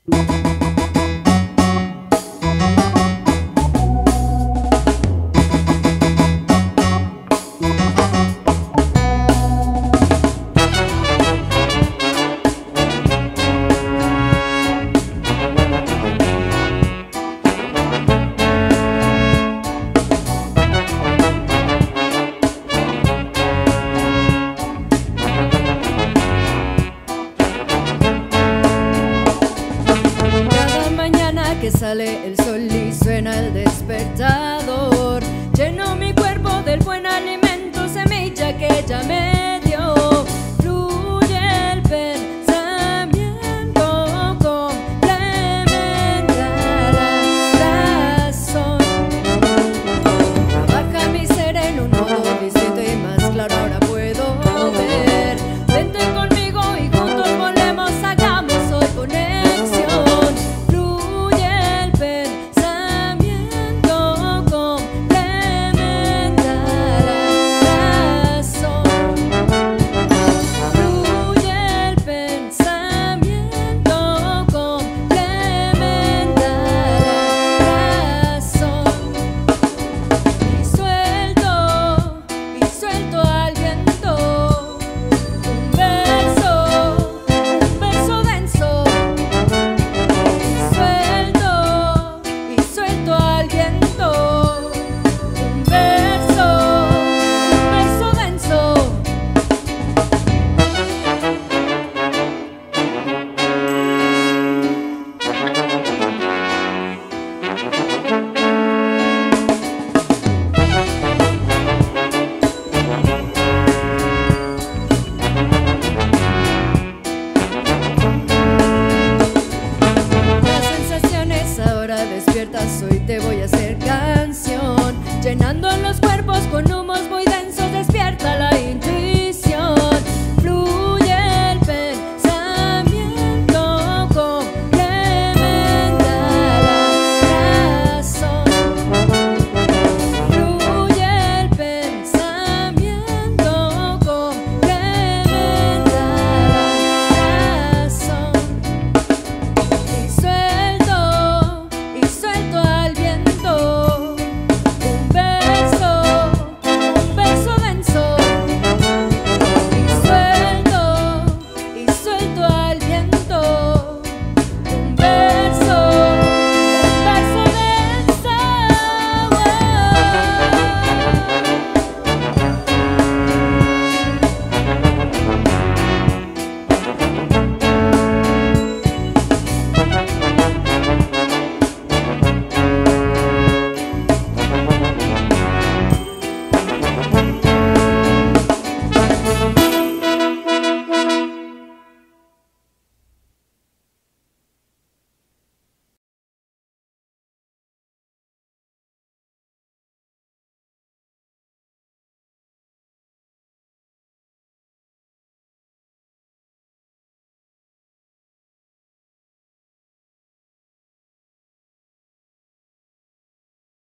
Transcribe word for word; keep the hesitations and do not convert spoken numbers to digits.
Que sale el sol y suena el despertador. Lleno mi cuerpo del buen alimento, semilla que ella me dio. Fluye el pensamiento, complementa la razón. Trabaja mi ser en un modo distinto y más claro ahora puedo ver. Vente conmigo y juntos volemos, hagamos hoy conexión. Despiertas, hoy te voy a hacer canción, llenando los cuerpos con humos.